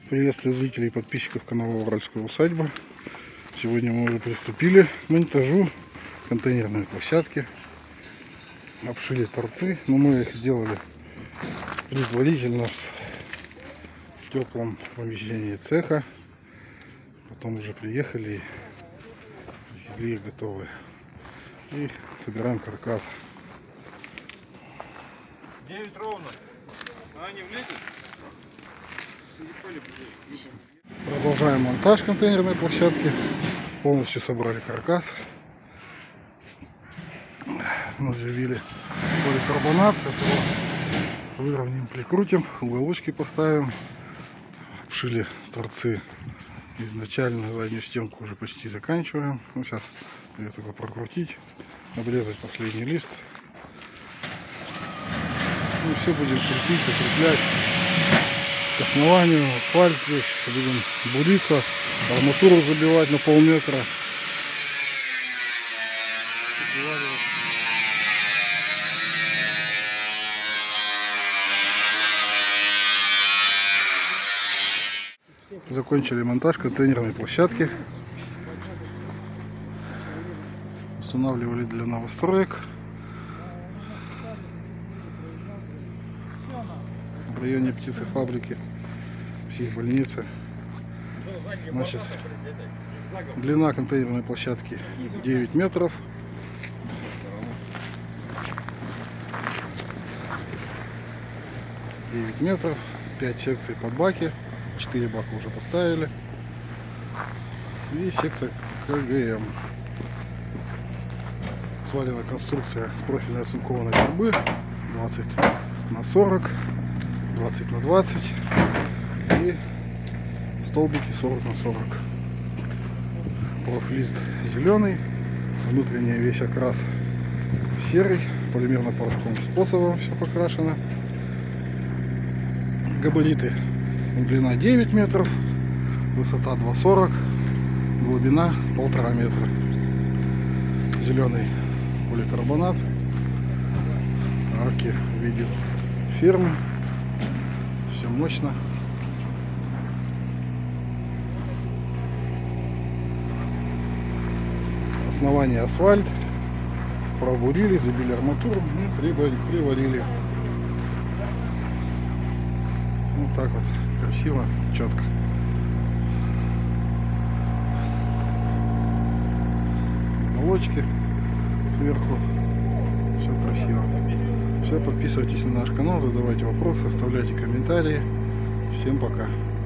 Приветствую зрителей и подписчиков канала Уральская усадьба. Сегодня мы уже приступили к монтажу контейнерной площадки. Обшили торцы, но мы их сделали предварительно в теплом помещении цеха. Потом уже приехали и привезли их готовые. И собираем каркас. 9 ровно. А они влезут? Продолжаем монтаж контейнерной площадки. Полностью собрали каркас. Наживили поликарбонат. Сейчас его выровняем, прикрутим, уголочки поставим. Обшили торцы изначально, заднюю стенку уже почти заканчиваем. Ну, сейчас ее только прокрутить, обрезать последний лист. Ну, все будем крепить, закреплять к основанию. Асфальт здесь будем буриться, арматуру забивать на полметра. Закончили монтаж контейнерной площадки. Устанавливали для новостроек. В районе птицефабрики, психбольницы. Значит, длина контейнерной площадки 9 метров. Метров, 5 секций под баки, 4 бака уже поставили. И секция КГМ. Свалена конструкция с профильной оцинкованной трубы 20 на 40, 20 на 20 и столбики 40 на 40. Профлист зеленый, внутренний весь окрас серый, полимерно-порошковым способом все покрашено. Габариты: длина 9 метров, высота 2,40, глубина 1,5 метра. Зеленый поликарбонат, арки в виде фермы, все мощно. Основание асфальт, пробурили, забили арматуру и приварили. Вот так вот, красиво, четко. Молочки сверху, все красиво. Все, подписывайтесь на наш канал, задавайте вопросы, оставляйте комментарии. Всем пока.